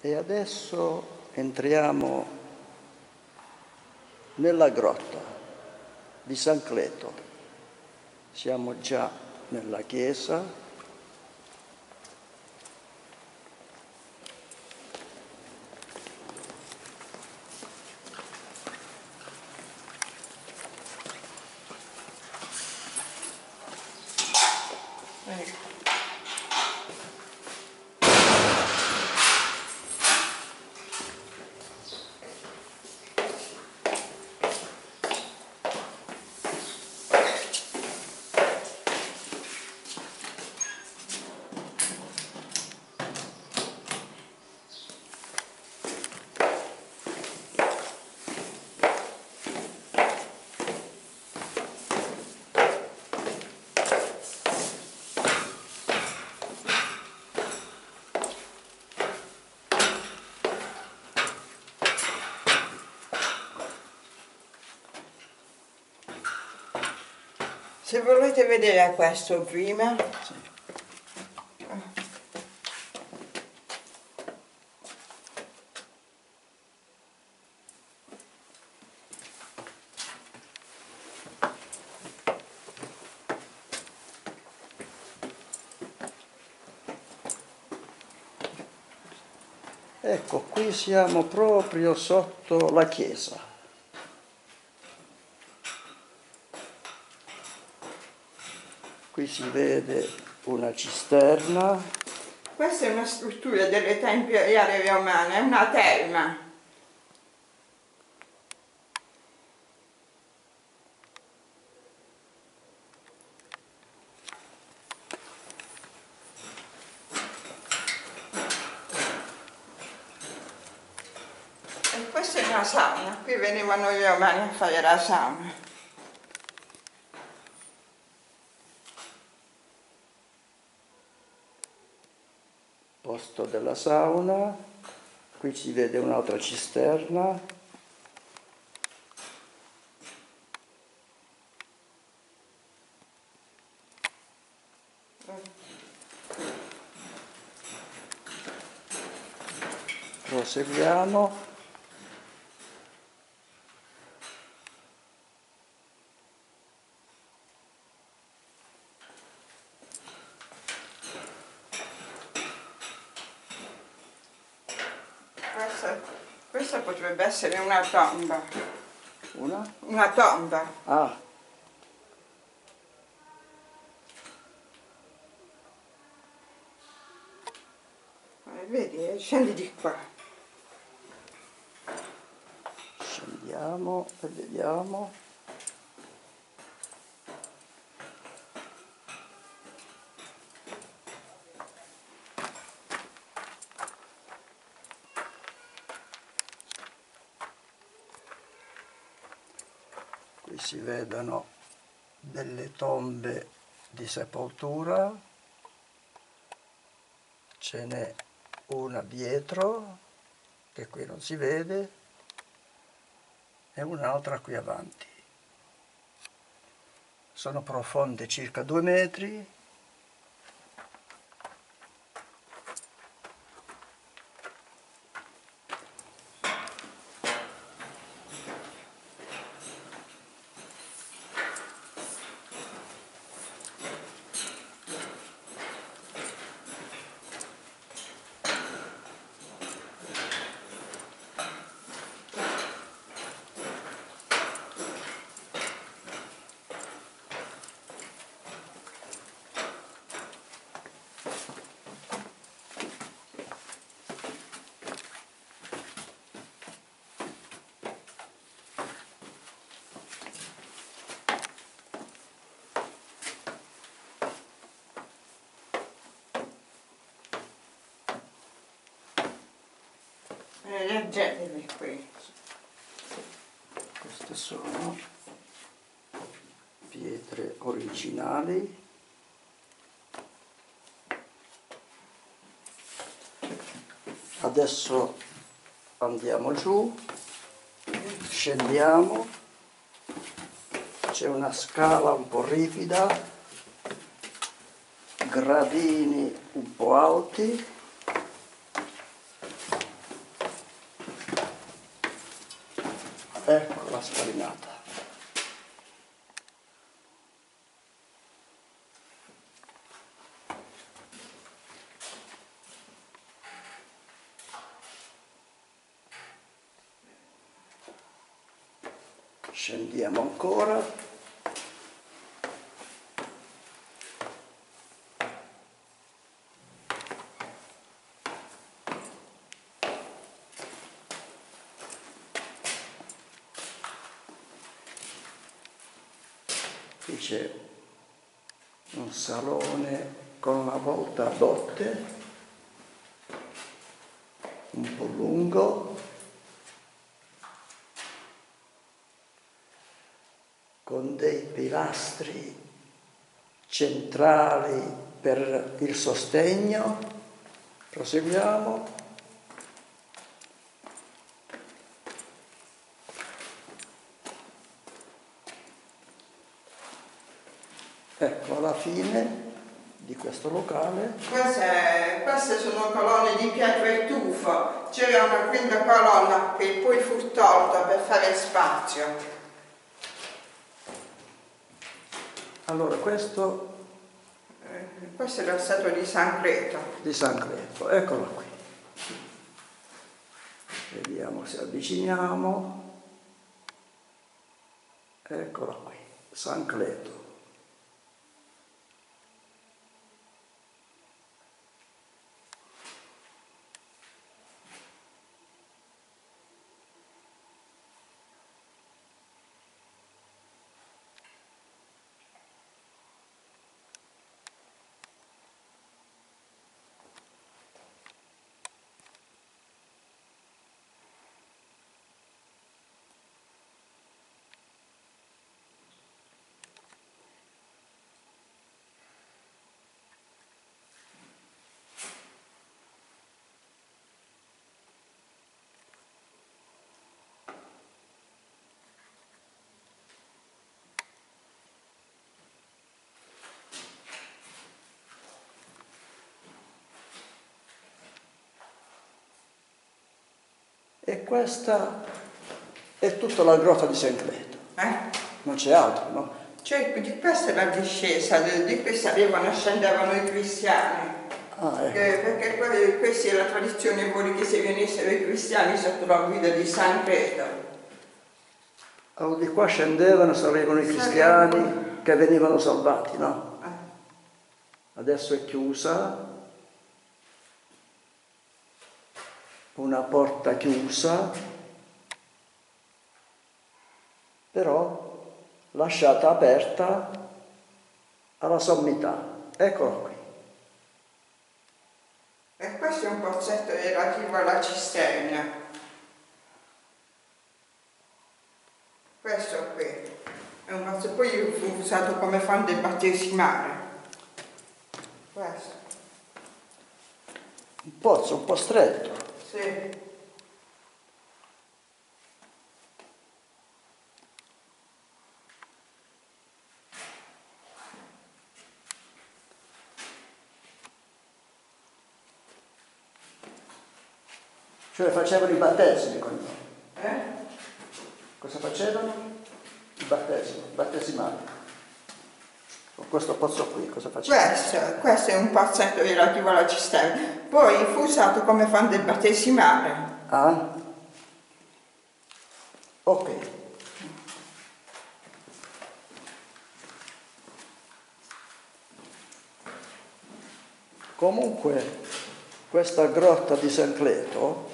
E adesso entriamo nella grotta di San Cleto. Siamo già nella chiesa. Se volete vedere questo prima, Sì. Ecco, qui siamo proprio sotto la chiesa. Qui si vede una cisterna. questa è una struttura dell'età imperiale romana, è una terma. E questa è una sauna, qui venivano i romani a fare la sauna. Posto della sauna. Qui si vede un'altra cisterna. Proseguiamo. Questa potrebbe essere una tomba. Una? Una tomba. Ah, Vedi, scendi di qua. scendiamo e vediamo. Qui si vedono delle tombe di sepoltura. Ce n'è una dietro, che qui non si vede, e un'altra qui avanti. Sono profonde circa 2 metri. Leggetevi qui. Queste sono pietre originali. Adesso andiamo giù, scendiamo, c'è una scala un po' ripida, gradini un po' alti. sfarinata. Scendiamo ancora. Qui c'è un salone con una volta a botte, un po' lungo, con dei pilastri centrali per il sostegno. Proseguiamo. Ecco, alla fine di questo locale. Queste sono colonne di pietra e tufo. C'era una quinta colonna che poi fu tolta per fare spazio. Allora, questo era stato di San Creto. Di San Creto, eccolo qui. Vediamo se avviciniamo. Eccolo qui, San Creto. E questa è tutta la grotta di San Creto. Non c'è altro, no? Cioè, di questa è la discesa, di questa scendevano i cristiani. Ah, ecco. Perché questa è la tradizione, vuole che se venissero i cristiani sotto la guida di San Creto. Allora, di qua scendevano, salivano i cristiani che venivano salvati, no? Adesso è chiusa. Una porta chiusa, però lasciata aperta alla sommità. Eccolo qui. E questo è un pozzetto relativo alla cisterna. Questo qui è un pozzetto, poi fu usato come fonte battesimale. Questo. Un pozzo un po' stretto. Sì. Cioè facevano i battesimi con noi. Eh? Cosa facevano? I battesimi, battesimali. Con questo pozzo qui, cosa facevano? Questo è un pozzetto relativo alla cisterna. Poi fu usato come fonte battesimale. Ah? Ok. Comunque questa grotta di San Creto,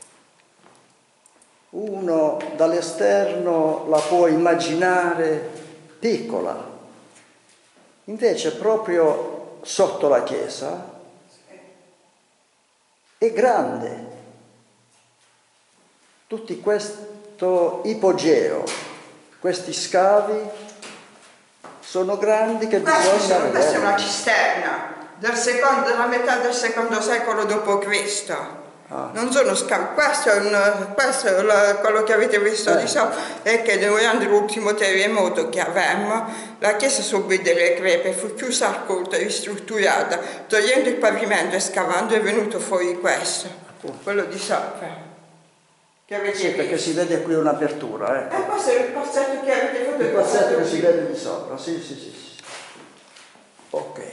uno dall'esterno la può immaginare piccola, invece proprio sotto la chiesa è grande. Tutti questo ipogeo, questi scavi sono grandi che bisogna vedere. Questa è una cisterna della metà del secondo secolo d.C. Non sono scavi, questo è quello che avete visto di sopra, è che durante l'ultimo terremoto che avemmo, la chiesa subì delle crepe, fu chiusa al culto e ristrutturata, togliendo il pavimento e scavando è venuto fuori questo, quello di sopra. che avete Sì, perché visto. si vede qui un'apertura, ecco. Questo è il passaggio che avete fatto. Il passaggio che si vede di sopra, sì, sì, sì, sì. Ok.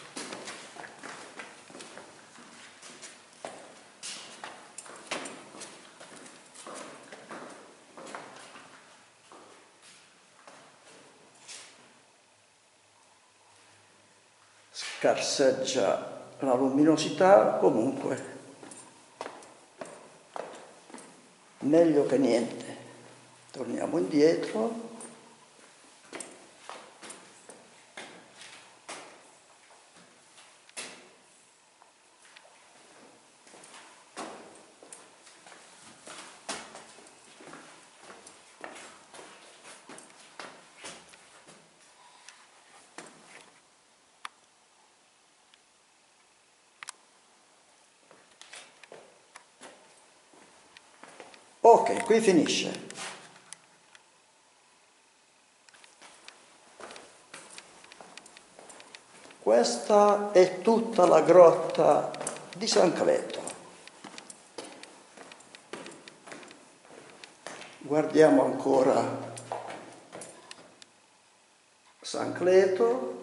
Scarseggia la luminosità, comunque meglio che niente. Torniamo indietro. Ok, qui finisce. Questa è tutta la grotta di San Cleto. Guardiamo ancora San Cleto.